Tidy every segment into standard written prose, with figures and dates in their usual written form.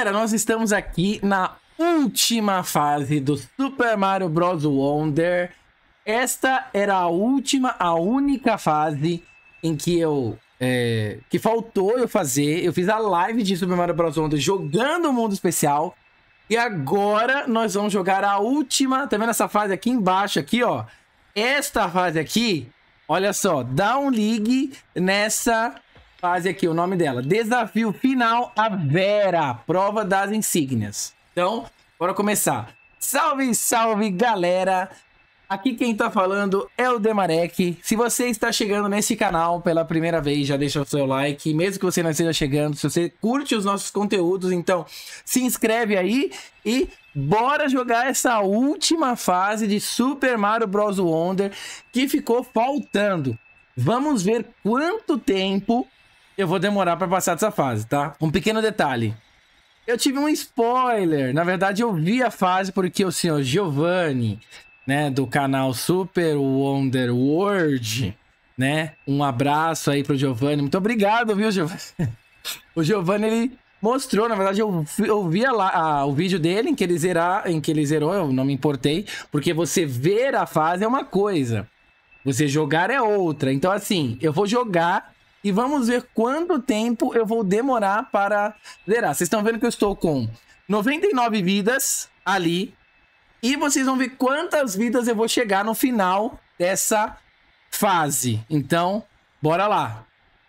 Galera, nós estamos aqui na última fase do Super Mario Bros. Wonder. Esta era a única fase em que que faltou eu fazer. Eu fiz a live de Super Mario Bros. Wonder jogando o mundo especial. E agora nós vamos jogar a última. Tá vendo essa fase aqui embaixo, aqui, ó? Esta fase aqui, olha só, dá um ligue nessa fase aqui, o nome dela. Desafio final, a Vera, prova das insígnias. Então, bora começar. Salve, salve, galera! Aqui quem tá falando é o Demarek. Se você está chegando nesse canal pela primeira vez, já deixa o seu like. Mesmo que você não esteja chegando, se você curte os nossos conteúdos, então se inscreve aí e bora jogar essa última fase de Super Mario Bros. Wonder que ficou faltando. Vamos ver quanto tempo eu vou demorar para passar dessa fase, tá? Um pequeno detalhe. Eu tive um spoiler. Na verdade, eu vi a fase porque o senhor Giovanni, né, do canal Super Wonder World, né? Um abraço aí pro Giovanni. Muito obrigado, viu, Giovanni? O Giovanni, ele mostrou, na verdade, eu vi lá o vídeo dele em que ele zerou, eu não me importei, porque você ver a fase é uma coisa, você jogar é outra. Então, assim, eu vou jogar e vamos ver quanto tempo eu vou demorar para zerar. Vocês estão vendo que eu estou com 99 vidas ali. E vocês vão ver quantas vidas eu vou chegar no final dessa fase. Então, bora lá.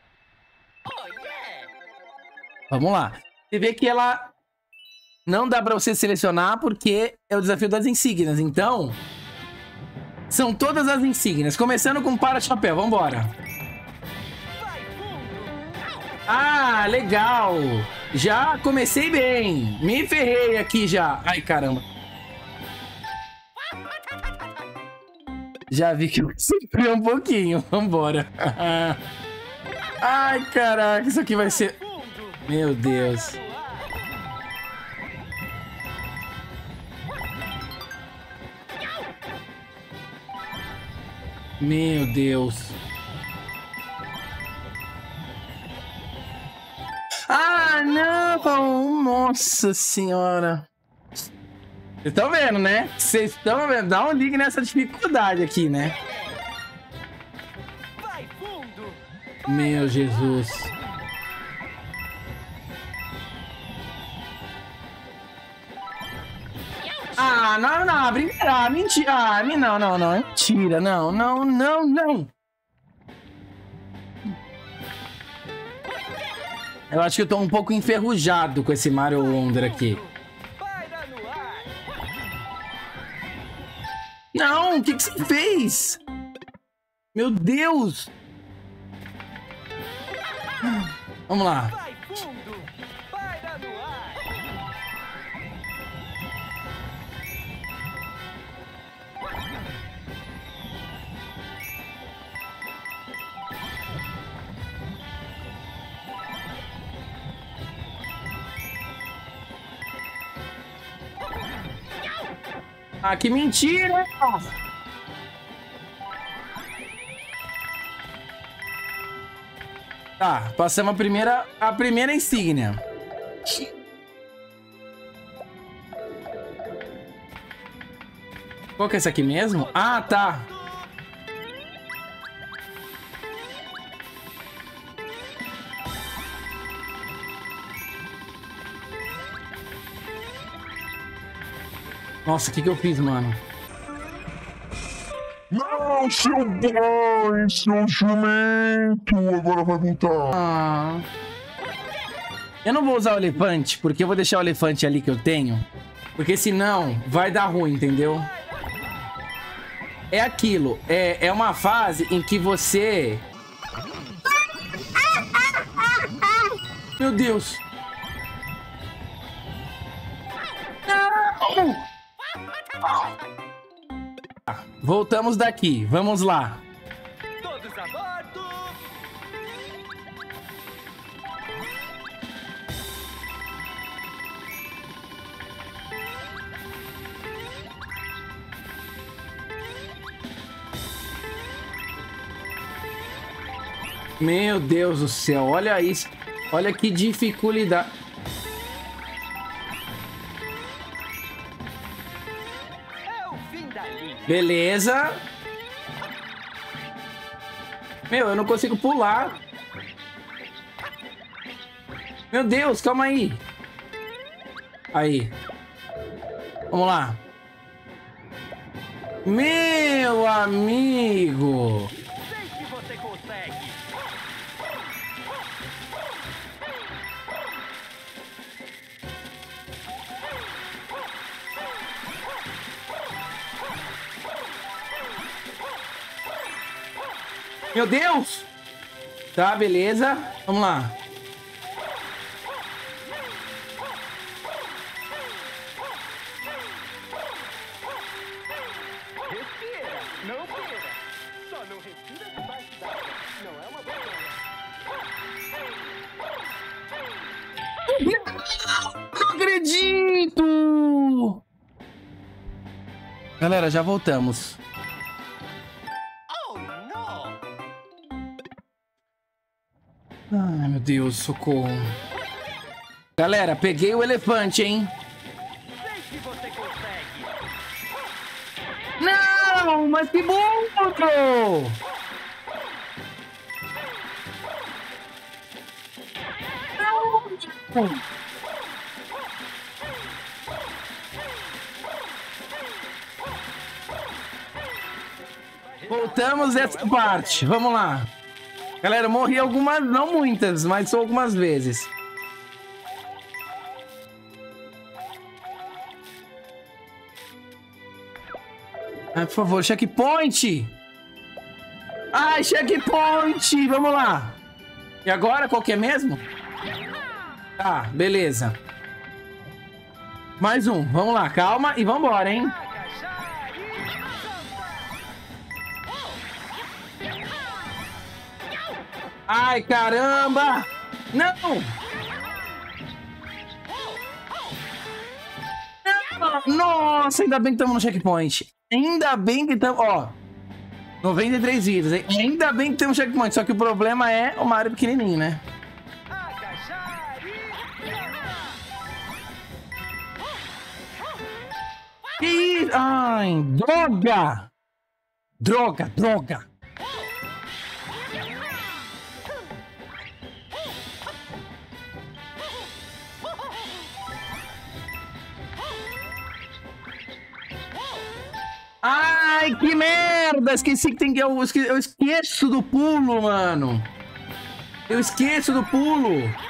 Vamos lá. Você vê que ela não dá pra você selecionar porque é o desafio das insígnias. Então, são todas as insígnias. Começando com para-chapéu. Vambora. Ah, legal. Já comecei bem. Me ferrei aqui já. Ai, caramba. Já vi que eu sofri um pouquinho. Vambora. Ai, caraca. Isso aqui vai ser... Meu Deus. Meu Deus. Ah, não. Nossa senhora. Vocês estão vendo, né? Vocês estão vendo? Dá um ligue nessa dificuldade aqui, né? Meu Jesus. Ah, não, brincadeira. Ah, mentira. Ah, não, mentira. Não. Eu acho que eu tô um pouco enferrujado com esse Mario Wonder aqui. Não, o que você fez? Meu Deus! Vamos lá. Ah, que mentira! Tá, passamos a primeira insígnia. Qual que é essa aqui mesmo? Ah, tá. Nossa, o que eu fiz, mano? Não, seu boy, seu jumento, agora vai voltar. Ah. Eu não vou usar o elefante, porque eu vou deixar o elefante ali que eu tenho. Porque senão vai dar ruim, entendeu? É aquilo, é uma fase em que você... Meu Deus. Não! Voltamos daqui, vamos lá. Todos a bordo! Meu Deus do céu, olha isso. Olha que dificuldade. Coisa linda. Beleza. Meu, eu não consigo pular. Meu Deus, calma aí. Aí. Vamos lá. Meu amigo. Sei que você consegue. Meu Deus. Tá, beleza. Vamos lá. Respira, não pira. Só não respira debaixo d'água. Não é uma boa ideia. Não acredito. Galera, já voltamos. Oh, não! Ai, meu Deus, socorro. Galera, peguei o elefante, hein? Sei que você consegue. Não, mas que burro! Não. Voltamos dessa parte. Vamos lá. Galera, eu morri algumas, não muitas, mas só algumas vezes. Ai, por favor, checkpoint! Ai, checkpoint! Vamos lá! E agora, qual que é mesmo? Tá, beleza. Mais um, vamos lá, calma e vambora, hein? Agachar e saltar. Ai, caramba! Não! Não! Nossa, ainda bem que estamos no checkpoint. Ainda bem que estamos... Ó, 93 vidas, hein? Ainda bem que temos checkpoint. Só que o problema é o Mario pequenininho, né? Agachar e saltar. Que isso? Ai, droga! Droga, droga! Ai, que merda! Esqueci que tem que... Eu esqueço do pulo, mano. Eu esqueço do pulo.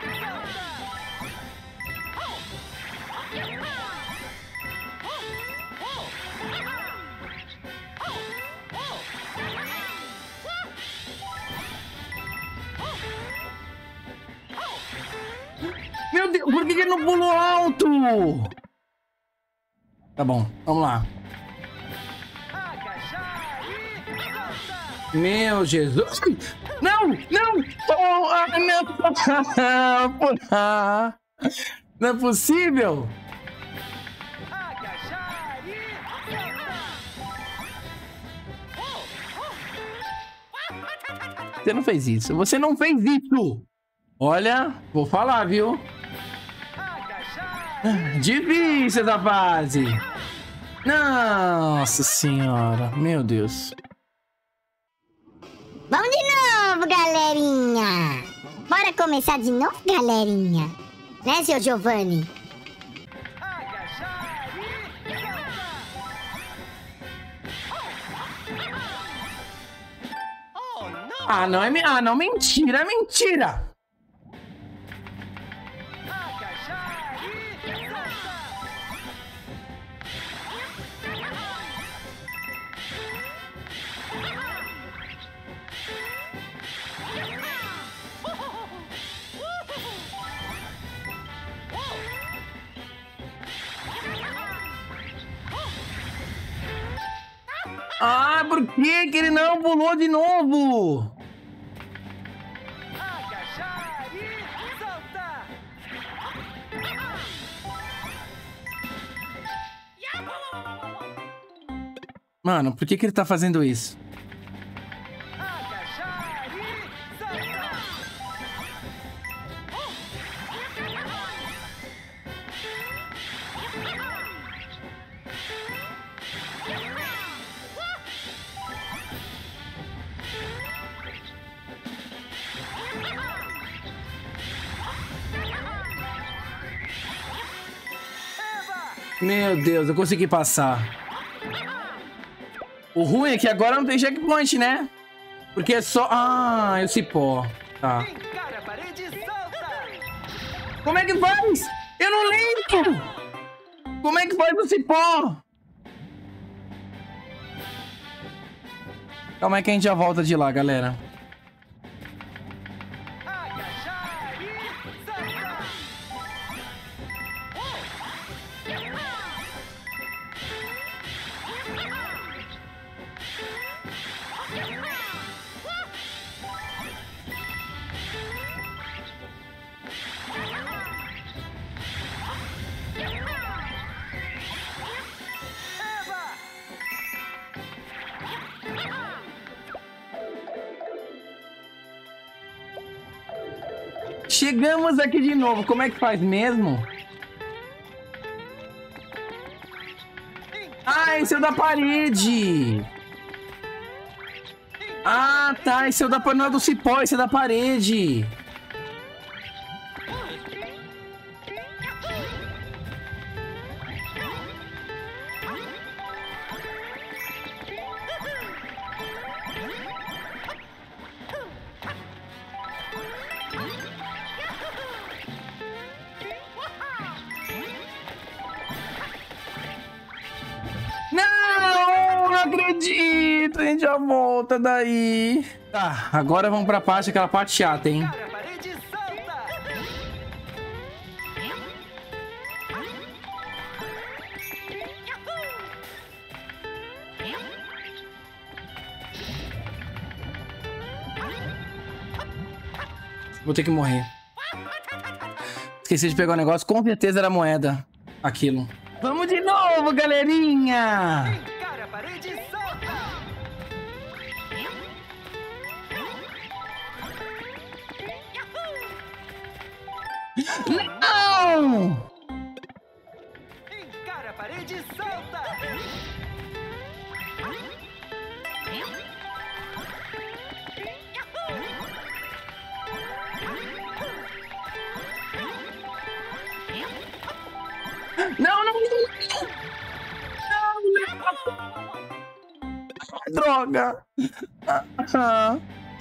Meu Deus, por que ele não pulou alto? Tá bom, vamos lá. Agachar e saltar. Meu Jesus. Não, não. Oh, ah, não. Não é possível. Agachar e saltar. Você não fez isso. Você não fez isso. Olha, vou falar, viu? Agachar. Difícil essa fase. Nossa senhora. Meu Deus. Vamos de novo, galerinha! Bora começar de novo, galerinha? Né, seu Giovanni? Agachar e saltar. Oh, não! Ah, não, ah, não, mentira, é mentira. Agachar e saltar. Ah, por que que ele não pulou de novo? Agachar e saltar. Mano, por que que ele tá fazendo isso? Agachar e saltar. Meu Deus, eu consegui passar. O ruim é que agora não tem checkpoint, né? Porque é só... Ah, é o cipó. Tá. Encara a parede e salta! Como é que faz? Eu não lembro! Como é que faz o cipó? Calma aí que a gente já volta de lá, galera. Agachar e saltar! Eva! Chegamos aqui de novo. Como é que faz mesmo? Ah, esse é o da parede. Ah, tá. Esse é o da parede. Não é do cipó, esse é da parede. Não, não acredito. A gente já volta daí. Tá, agora vamos pra parte, aquela parte chata, hein? Encara a parede e salta! Vou ter que morrer. Esqueci de pegar o negócio. Com certeza era moeda. Aquilo. Vamos de novo, galerinha! Encara a parede e salta! Não! Encara a parede e salta! Não, não, não! Não, não! Droga! Ah.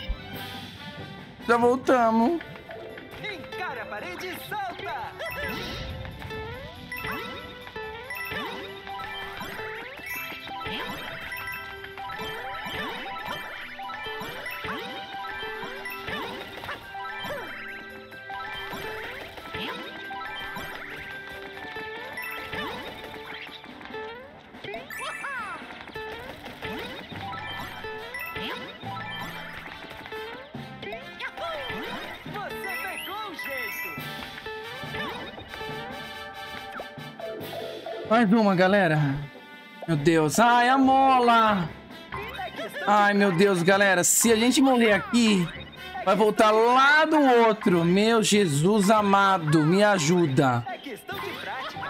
Já voltamos. Encara a parede e salta! Você pegou o jeito! Mais uma, galera. Meu Deus. Ai, a mola! É questão Ai, meu Deus, galera. Se a gente morrer aqui, vai voltar lá do outro. Meu Jesus amado, me ajuda. É questão de prática!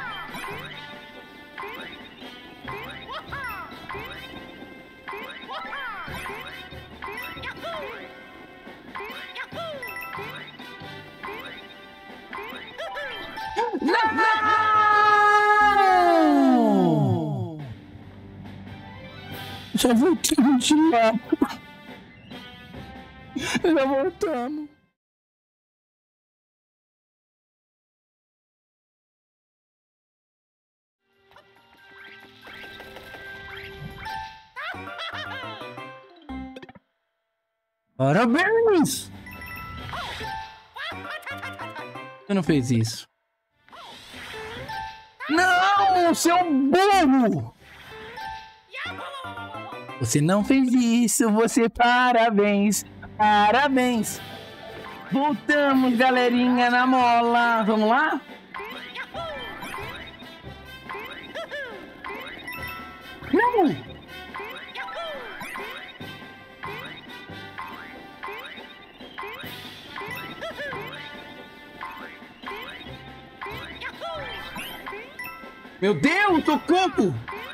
Não! Já voltamos de lá. Já voltamos. Parabéns! Você não fez isso. Não, seu burro! Você não fez isso, você parabéns, parabéns. Voltamos, galerinha, na mola. Vamos lá? Não! Meu Deus, tô campo!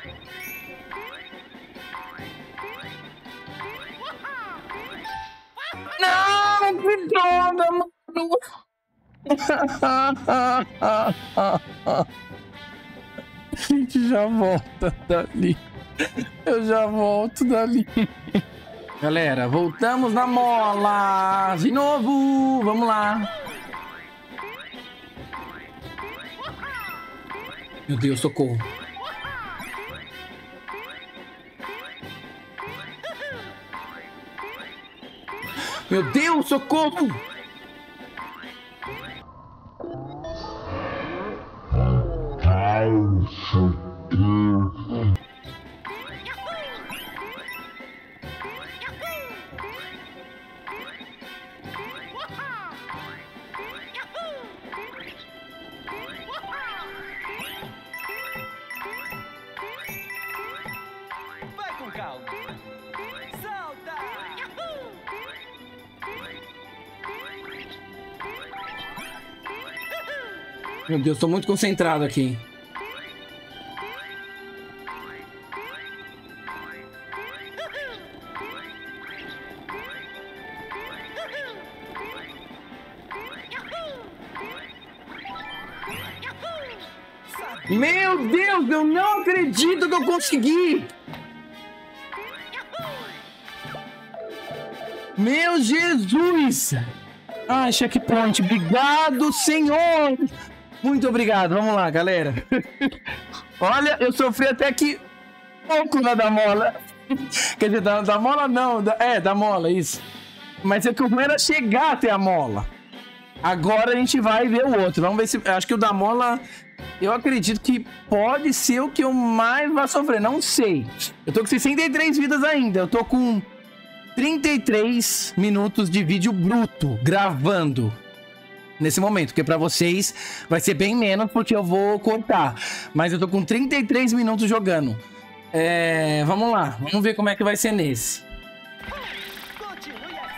Não, que droga, mano! gente já volta dali. Eu já volto dali. Galera, voltamos na mola. De novo. Vamos lá. Meu Deus, socorro. Meu Deus, socorro. Vai com calma. Salta! Meu Deus, tô muito concentrado aqui. Meu Deus, eu não acredito que eu consegui! Meu Jesus! Ai, checkpoint, obrigado, Senhor! Muito obrigado, vamos lá, galera. Olha, eu sofri até aqui pouco na da mola. Quer dizer, da mola não, da mola, isso. Mas é que o ruim era chegar até a mola. Agora a gente vai ver o outro. Vamos ver se... Acho que o da mola... Eu acredito que pode ser o que eu mais vá sofrer. Não sei. Eu tô com 63 vidas ainda. Eu tô com 33 minutos de vídeo bruto gravando nesse momento. Porque pra vocês vai ser bem menos porque eu vou cortar. Mas eu tô com 33 minutos jogando. Vamos lá. Vamos ver como é que vai ser nesse. Continue assim.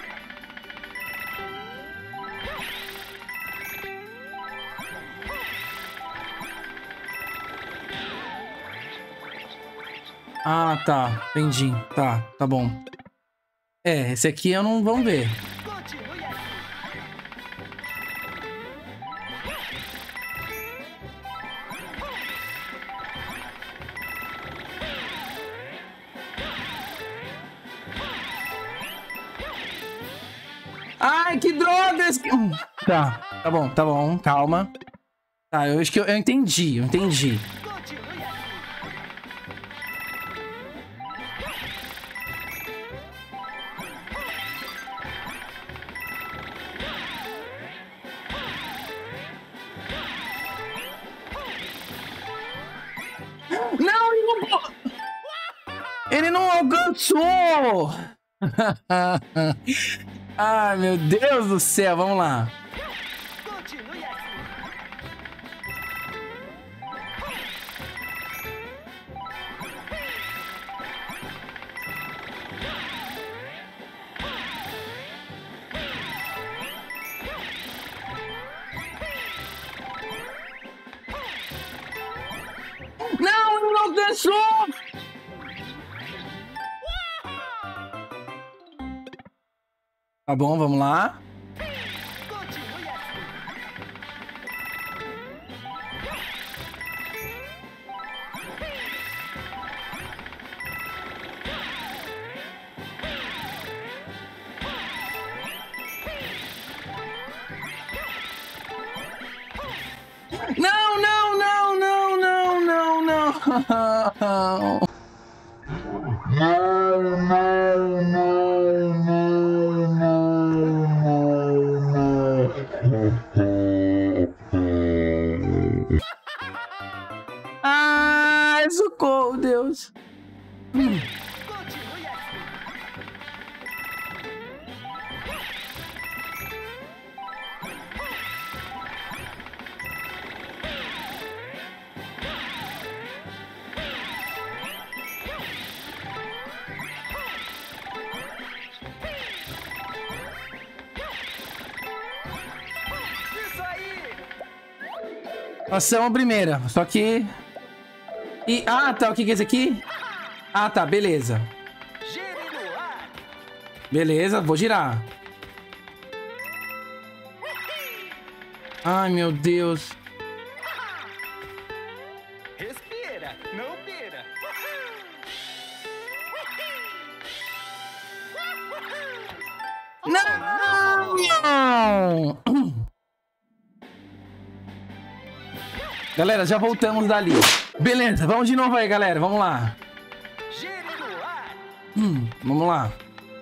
Ah, tá. Entendi. Tá bom. Esse aqui eu não... Vamos ver. Continue assim. Ai, que drogas! Tá bom, calma. Tá, eu acho que eu entendi. Continue assim. Não, ele não alcançou! Ai, meu Deus do céu, vamos lá. Continue assim. Não, ele não alcançou! Tá bom, vamos lá. Continue assim. Não, não, não, não, não, não, não. Ai, socorro, Deus. Continue assim. Isso aí! Passamos a primeira, só que... Ah, tá, o que é esse aqui? Ah, tá, beleza. Gire no ar! Beleza, vou girar. Ai, meu Deus. Respira, não pira. Não! Galera, já voltamos dali. Beleza, vamos de novo aí, galera. Vamos lá. Gire no ar. Vamos lá.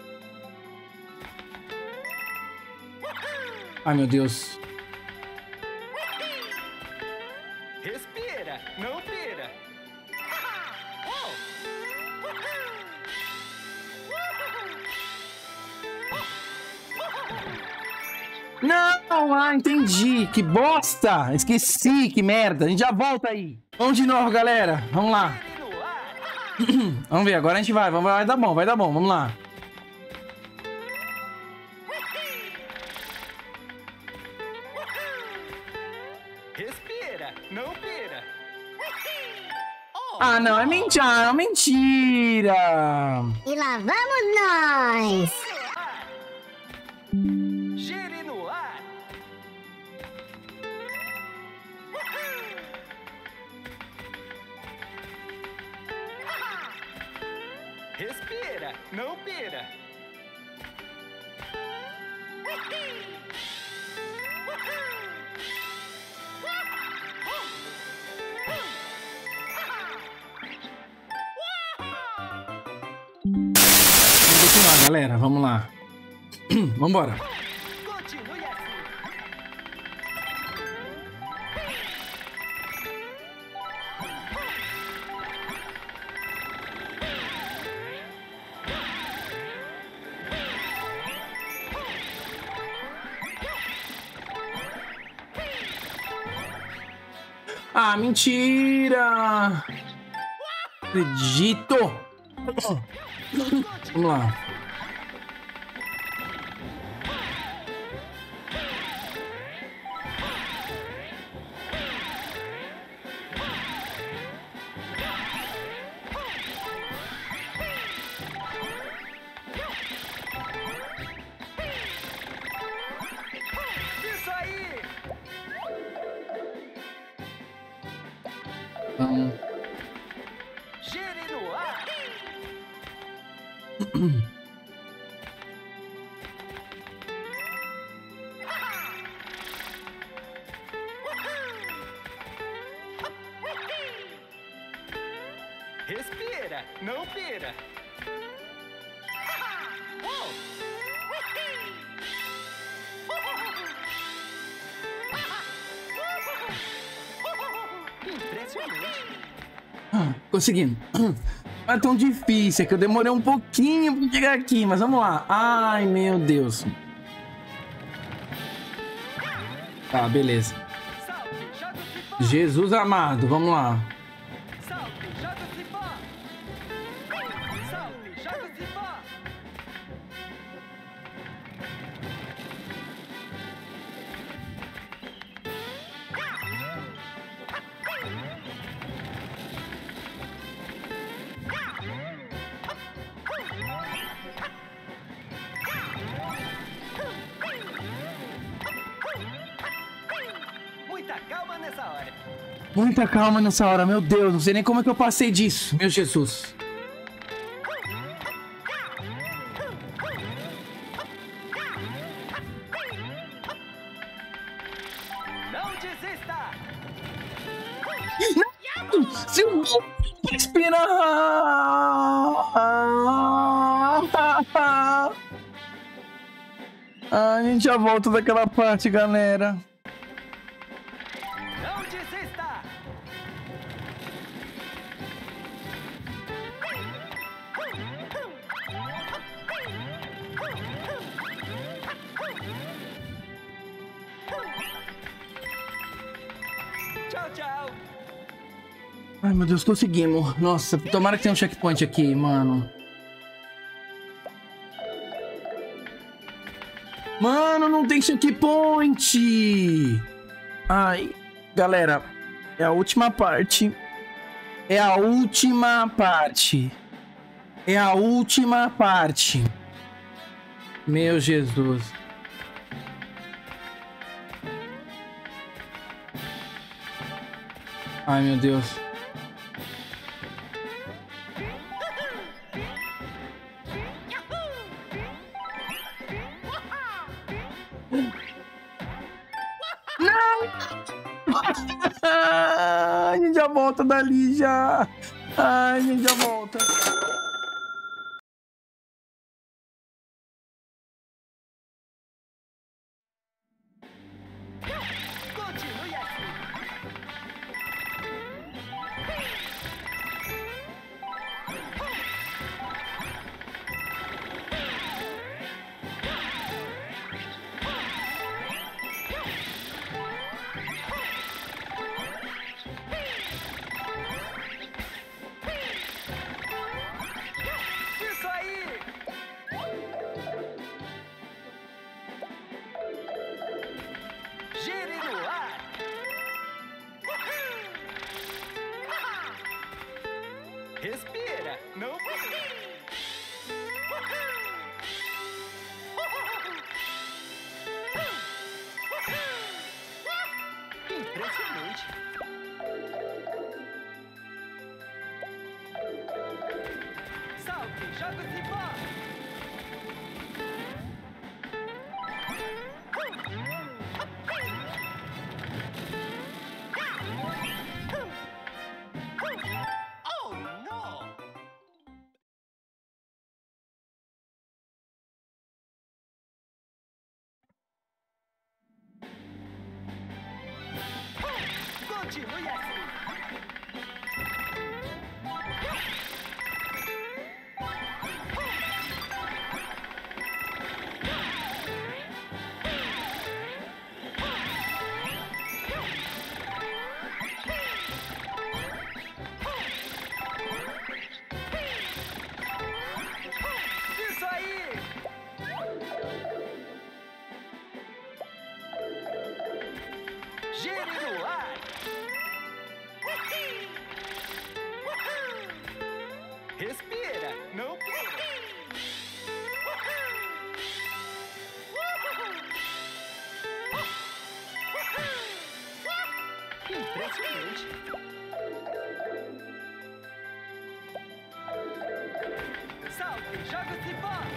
Ai, meu Deus. Respira, não pira. Não, entendi. Que bosta. Esqueci, que merda. A gente já volta aí. Vamos de novo, galera. Vamos lá. Gire no ar. Vamos ver, agora a gente vai. Vai dar bom, vai dar bom. Vamos lá. Respira, não pira. Ah, não, é mentira. É mentira. E lá vamos nós! Gire no ar. Respira, não pira. Vamos continuar, galera. Vamos lá. Vambora. Continue assim. Ah, mentira. Acredito. Vamos lá. Isso aí. Vamos. Gire no ar. Respira, não pira. Impressionante. Conseguimos. Não é tão difícil, é que eu demorei um pouquinho pra chegar aqui, mas vamos lá. Ai, meu Deus. Tá, beleza. Salte, joga-se fora. Jesus amado, vamos lá. Salte, joga-se fora. Salte, joga-se fora. Muita calma nessa hora. Muita calma nessa hora, meu Deus. Não sei nem como é que eu passei disso, meu Jesus. Não desista. Seu respira. A gente já volta daquela parte, galera. Não desista. Tchau, tchau. Ai, meu Deus, conseguimos. Nossa, tomara que tenha um checkpoint aqui, mano. Mano, não tem checkpoint! Ai, galera, é a última parte. É a última parte. É a última parte. Meu Jesus. Ai, meu Deus. já volta dali já. Ai, a gente já volta. Continue assim. Isso aí! Gire no ar! Respira, não pula! Impressionante! Salte, joga-se fora! Oh, não! Continue assim! Isso aí! Gire no ar! Respira, não pula! Impressionante! Salte, joga-se fora!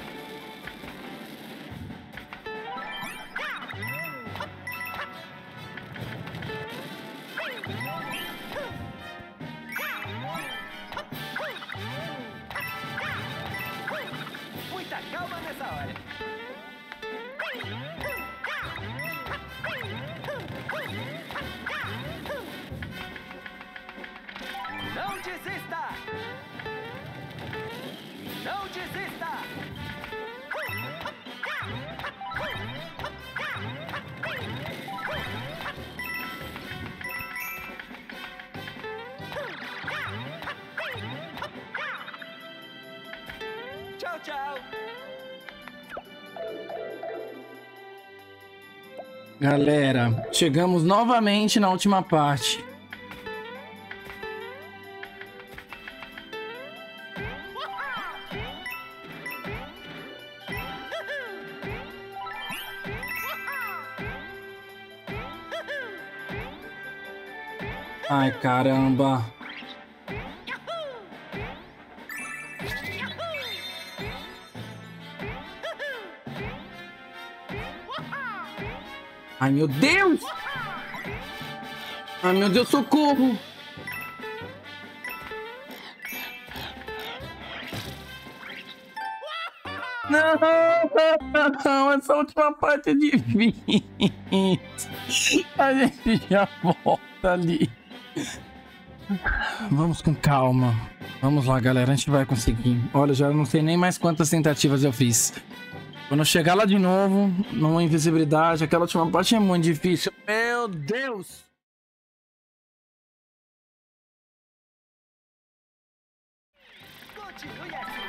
Muita calma nessa hora! Não desista! Não desista! Tchau, tchau! Galera, chegamos novamente na última parte. Ai, caramba. Ai, meu Deus! Ai, meu Deus, socorro! Não, essa última parte é difícil. A gente já volta ali. Vamos com calma. Vamos lá, galera, a gente vai conseguir. Olha, já não sei nem mais quantas tentativas eu fiz. Quando eu chegar lá de novo, numa invisibilidade, aquela última parte é muito difícil. Meu Deus! Continue assim!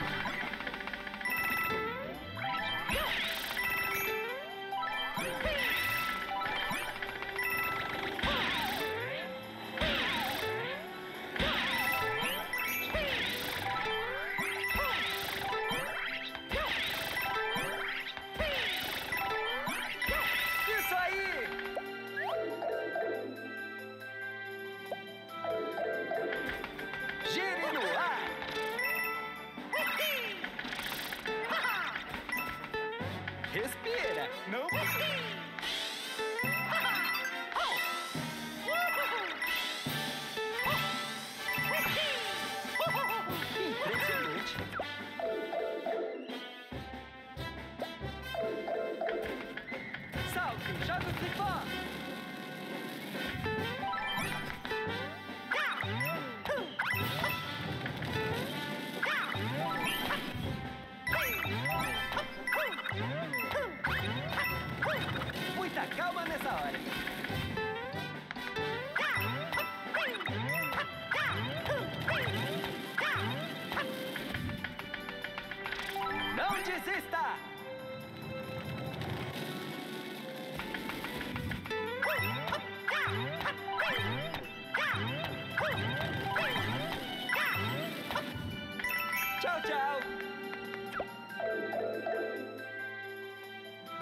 Isso aí! Gire no ar! Respira, não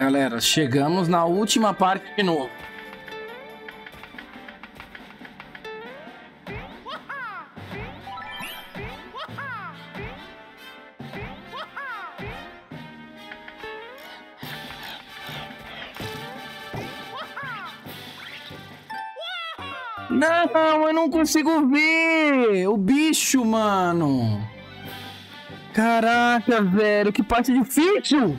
Galera, chegamos na última parte de novo. Não, eu não consigo ver o bicho, mano. Caraca, velho, que parte difícil.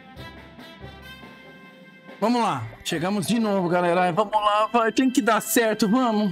Vamos lá, chegamos de novo, galera. Vamos lá, vai. Tem que dar certo, vamos.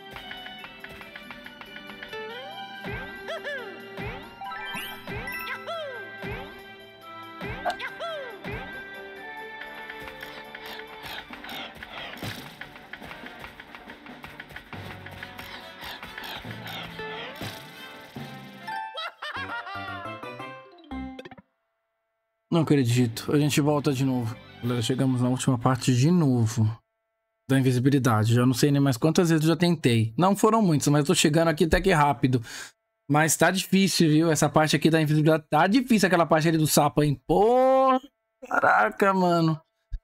Não acredito. A gente volta de novo. Galera, chegamos na última parte de novo. Da invisibilidade. Já não sei nem mais quantas vezes eu já tentei. Não foram muitas, mas tô chegando aqui até que rápido. Mas tá difícil, viu? Essa parte aqui da invisibilidade tá difícil. Aquela parte ali do sapo, hein? Pô, caraca, mano.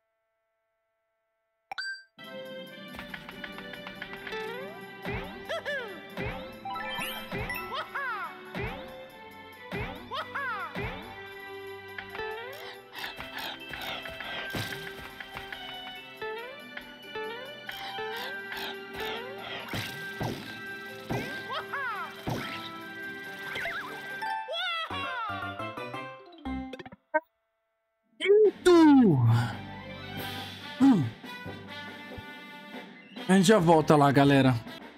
A gente já volta lá, galera.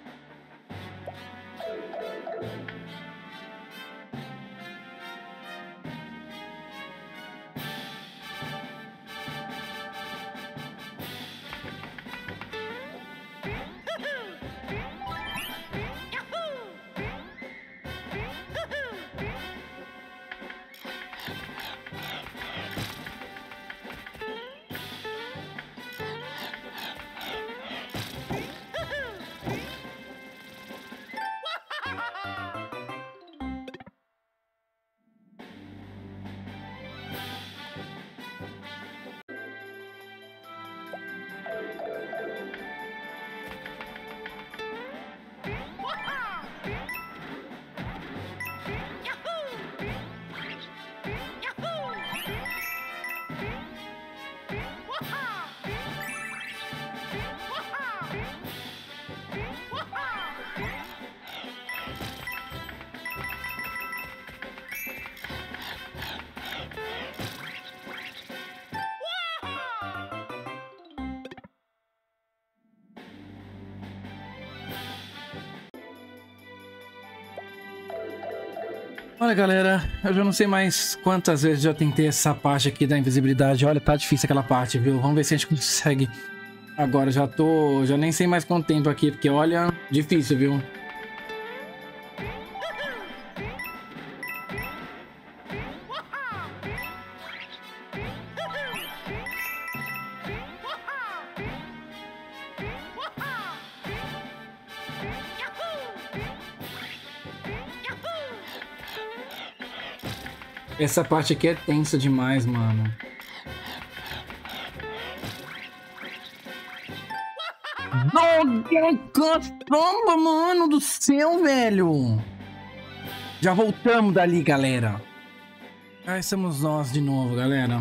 Olha, galera, eu já não sei mais quantas vezes já tentei essa parte aqui da invisibilidade. Olha, tá difícil aquela parte, viu? Vamos ver se a gente consegue. Agora, já nem sei mais quanto tempo aqui, porque olha, difícil, viu? Essa parte aqui é tensa demais, mano. Caramba, mano do céu, velho. Já voltamos dali, galera. Aí somos nós de novo, galera.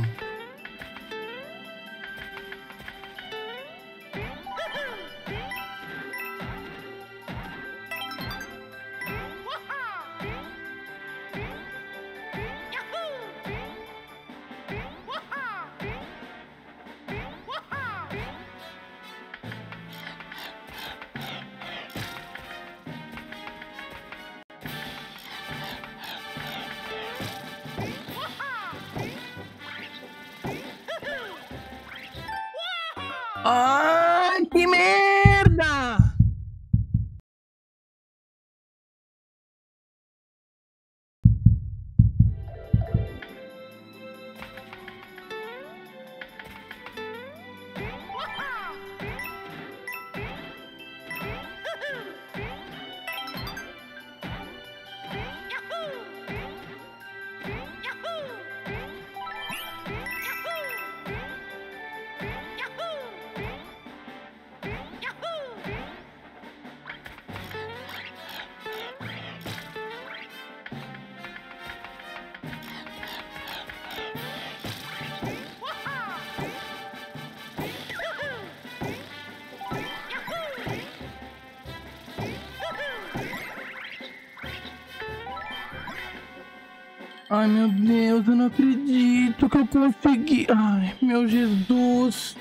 Ai, meu Deus, eu não acredito que eu consegui. Ai, meu Jesus.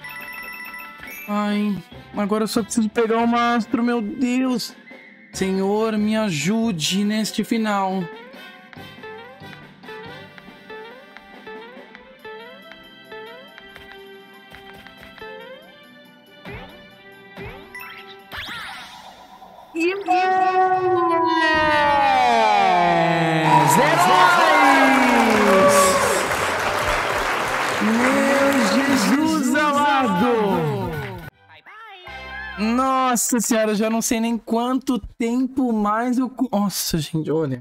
Ai, agora eu só preciso pegar o mastro, meu Deus. Senhor, me ajude neste final. Meu Jesus amado! Nossa senhora, eu já não sei nem quanto tempo mais eu... Nossa, gente, olha.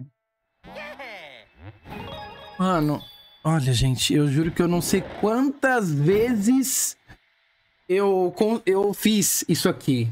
Mano, olha, gente, eu juro que eu não sei quantas vezes eu fiz isso aqui.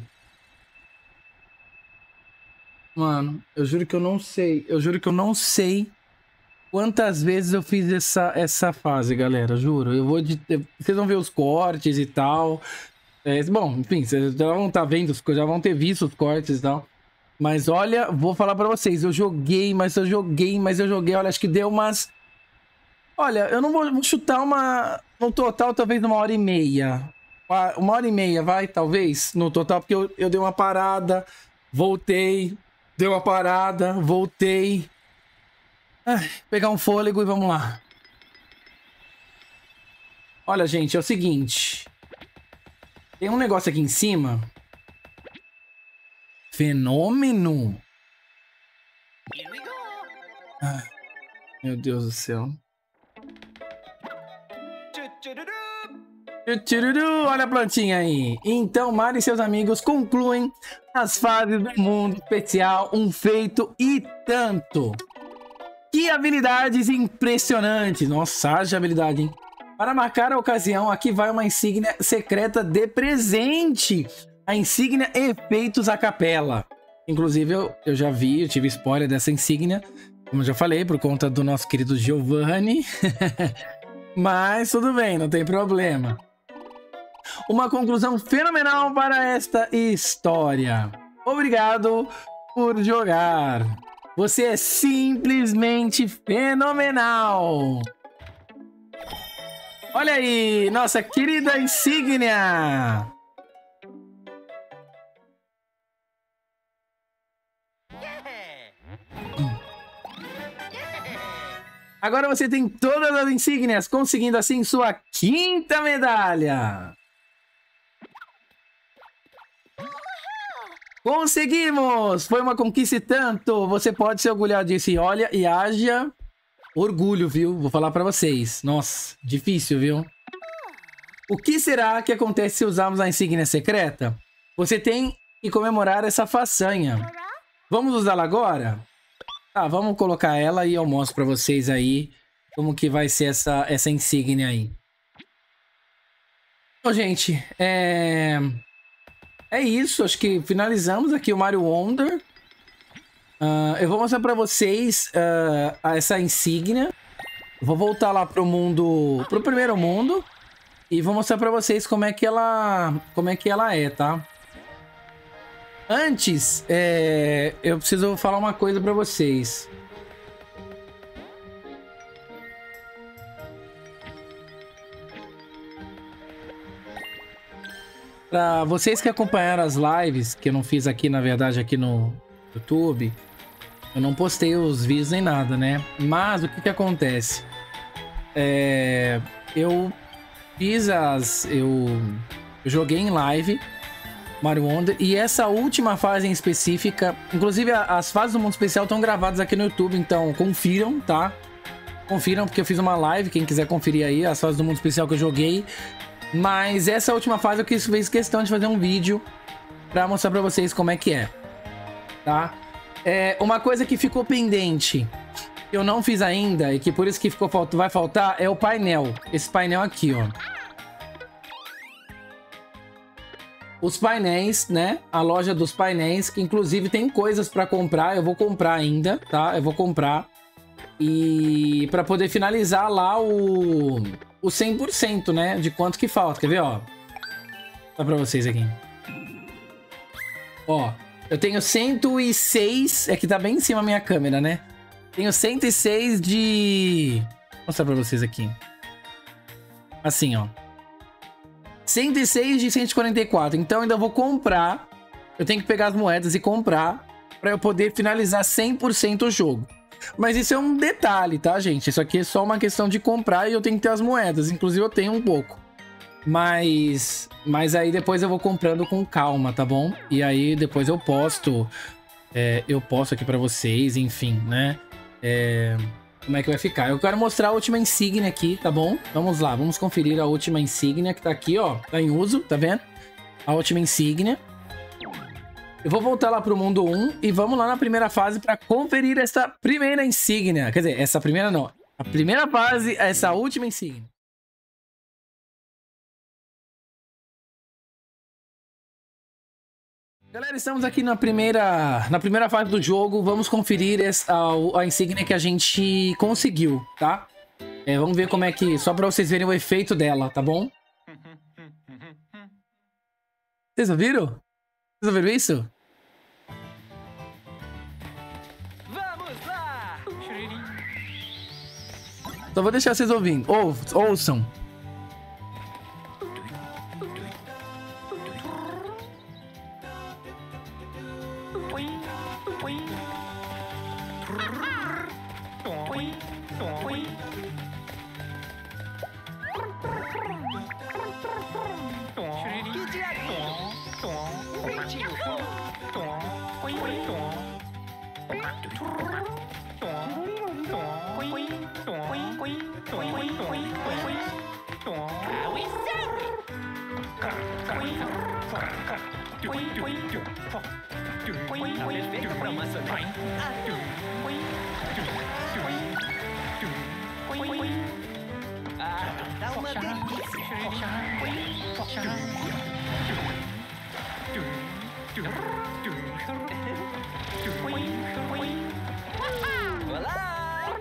Mano, eu juro que eu não sei. Eu juro que eu não sei quantas vezes eu fiz essa fase, galera. Juro. Vocês vão ver os cortes e tal. Bom, enfim, vocês já vão estar vendo, já vão ter visto os cortes e tal. Mas olha, vou falar pra vocês. Eu joguei, mas eu joguei. Olha, acho que deu umas... Olha, eu não vou chutar uma... No total, talvez 1h30. 1h30, vai, talvez, no total. Porque eu dei uma parada, voltei... Deu uma parada, voltei. Ai, pegar um fôlego e vamos lá. Olha, gente, é o seguinte. Tem um negócio aqui em cima. Fenômeno. Ai, meu Deus do céu. Olha a plantinha aí. Então, Mario e seus amigos concluem as fases do mundo especial, um feito e tanto. Que habilidades impressionantes. Nossa, haja habilidade, hein? Para marcar a ocasião, aqui vai uma insígnia secreta de presente. A insígnia Efeitos a Capela. Inclusive, eu já vi, eu tive spoiler dessa insígnia, como eu já falei, por conta do nosso querido Giovanni. Mas tudo bem, não tem problema. Uma conclusão fenomenal para esta história. Obrigado por jogar. Você é simplesmente fenomenal. Olha aí, nossa querida insígnia. Agora você tem todas as insígnias, conseguindo assim sua 5ª medalha. Conseguimos! Foi uma conquista e tanto. Você pode se orgulhar disso. E olha, e haja orgulho, viu? Vou falar pra vocês. Nossa, difícil, viu? O que será que acontece se usarmos a insígnia secreta? Você tem que comemorar essa façanha. Vamos usá-la agora? Tá, vamos colocar ela e eu mostro pra vocês aí como que vai ser essa insígnia aí. Bom, gente, é isso, acho que finalizamos aqui o Mario Wonder. Eu vou mostrar pra vocês essa insígnia. Vou voltar lá pro mundo, pro primeiro mundo. E vou mostrar pra vocês como é que ela é, tá? Antes, eu preciso falar uma coisa pra vocês. Pra vocês que acompanharam as lives, que eu não fiz aqui, na verdade, aqui no YouTube, eu não postei os vídeos nem nada, né? Mas o que acontece? Eu fiz eu joguei em live Mario Wonder, e essa última fase em específica, inclusive as fases do mundo especial estão gravadas aqui no YouTube, então confiram, tá? Confiram, porque eu fiz uma live, quem quiser conferir aí, as fases do mundo especial que eu joguei. Mas essa última fase eu fiz questão de fazer um vídeo pra mostrar pra vocês como é que é, tá? Uma coisa que ficou pendente, que eu não fiz ainda, e que por isso que vai faltar, é o painel. Esse painel aqui, ó. Os painéis, né? A loja dos painéis, que inclusive tem coisas pra comprar. Eu vou comprar ainda, tá? Eu vou comprar. E pra poder finalizar lá o 100%, né? De quanto que falta. Quer ver, ó? Dá pra vocês aqui. Ó, eu tenho 106. É que tá bem em cima a minha câmera, né? Tenho 106 de... Vou mostrar pra vocês aqui. Assim, ó. 106 de 144. Então, ainda vou comprar. Eu tenho que pegar as moedas e comprar pra eu poder finalizar 100% o jogo. Mas isso é um detalhe, tá, gente? Isso aqui é só uma questão de comprar e eu tenho que ter as moedas. Inclusive, eu tenho um pouco. Mas aí depois eu vou comprando com calma, tá bom? E aí depois eu posto... eu posto aqui pra vocês, enfim, né? Como é que vai ficar? Eu quero mostrar a última insígnia aqui, tá bom? Vamos lá, vamos conferir a última insígnia que tá aqui, ó. Tá em uso, tá vendo? A última insígnia. Eu vou voltar lá pro mundo 1 e vamos lá na primeira fase pra conferir essa primeira insígnia. Quer dizer, essa primeira não. A primeira fase é essa última insígnia. Galera, estamos aqui na primeira fase do jogo. Vamos conferir a insígnia que a gente conseguiu, tá? Vamos ver como é que... Só pra vocês verem o efeito dela, tá bom? Vocês ouviram? Vocês ouviram isso? Vamos lá! Só vou deixar vocês ouvindo. Ouçam. Dá uma delícia. Olá!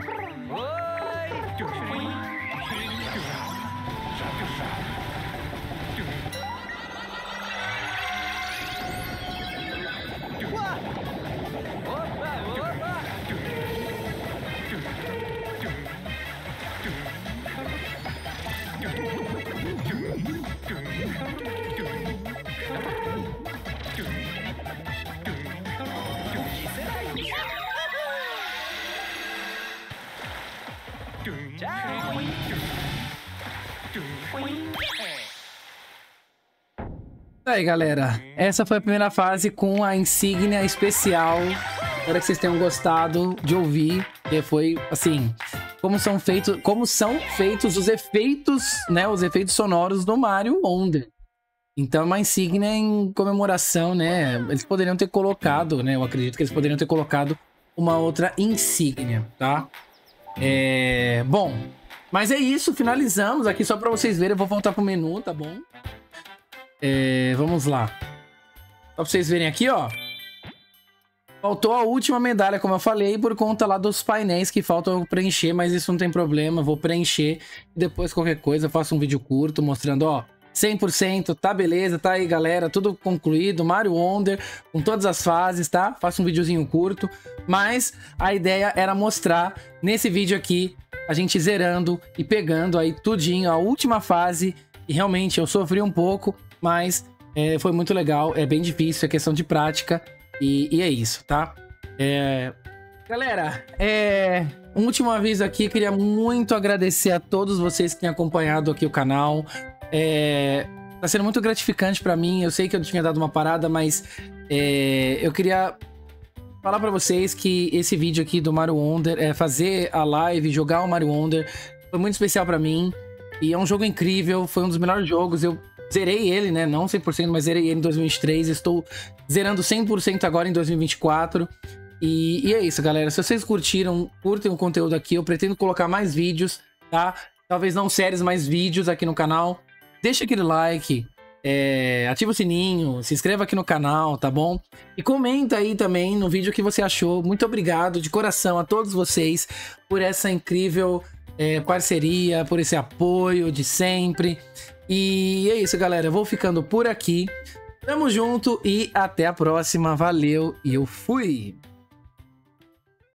Aí, galera, essa foi a primeira fase com a insígnia especial. Espero que vocês tenham gostado de ouvir, que foi assim, como são feitos os efeitos, né, os efeitos sonoros do Mario Wonder. Então, uma insígnia em comemoração, né? Eles poderiam ter colocado, né? Eu acredito que eles poderiam ter colocado uma outra insígnia, tá? Bom, mas é isso, finalizamos aqui só pra vocês verem. Eu vou voltar pro menu, tá bom? Vamos lá. Só pra vocês verem aqui, ó. Faltou a última medalha, como eu falei, por conta lá dos painéis que faltam preencher, mas isso não tem problema, vou preencher. E depois, qualquer coisa, eu faço um vídeo curto mostrando, ó, 100%, tá beleza, tá aí, galera, tudo concluído, Mario Wonder, com todas as fases, tá? Faço um videozinho curto, mas a ideia era mostrar nesse vídeo aqui, a gente zerando e pegando aí tudinho, a última fase, e realmente eu sofri um pouco, mas foi muito legal, é bem difícil, é questão de prática, e é isso, tá? Galera, um último aviso aqui, queria muito agradecer a todos vocês que têm acompanhado aqui o canal. Tá sendo muito gratificante pra mim, eu sei que eu tinha dado uma parada, mas eu queria falar pra vocês que esse vídeo aqui do Mario Wonder, fazer a live, jogar o Mario Wonder, foi muito especial pra mim, e é um jogo incrível, foi um dos melhores jogos, eu zerei ele, né, não 100%, mas zerei ele em 2023, estou zerando 100% agora em 2024, e é isso, galera, se vocês curtem o conteúdo aqui, eu pretendo colocar mais vídeos, tá? Talvez não séries, mas vídeos aqui no canal. Deixa aquele like, ativa o sininho, se inscreva aqui no canal, tá bom? E comenta aí também no vídeo o que você achou. Muito obrigado de coração a todos vocês por essa incrível parceria, por esse apoio de sempre. E é isso, galera. Eu vou ficando por aqui. Tamo junto e até a próxima. Valeu e eu fui!